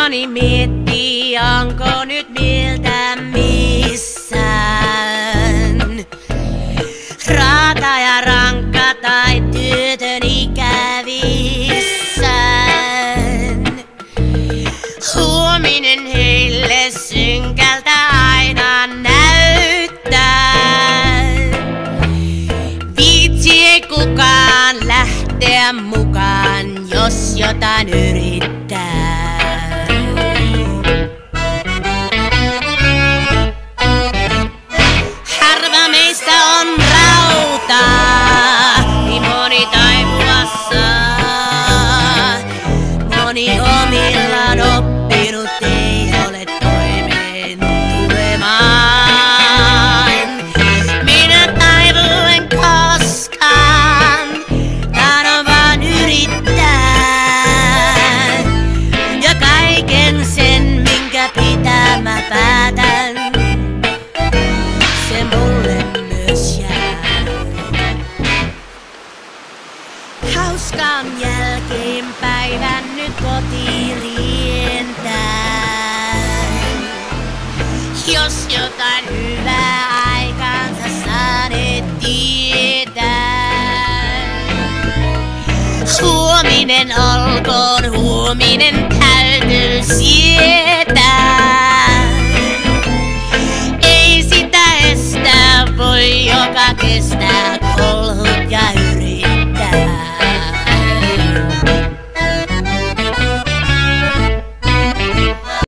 Moni miettii, onko nyt miltä missään. Raata ja rankka tai työtön ikävissään. Huominen heille synkältä aina näyttää. Viitsi ei kukaan lähteä mukaan, jos jotain yrittää. Harva meistä on rautaa, niin moni taipua saa. Moni omillaan oppinut ei ole toimeen tulemaan. Minä taivuin koskaan, tahdon vaan yrittää. Ja kaiken sen, minkä pitää mä päätän, se mulle myös jää. Hauskaan jälkeenpäivän nyt kotiin rientää. Jos jotain hyvää aikansa saaneet tietää. Huominen olkoon, huominen täytyy sietää.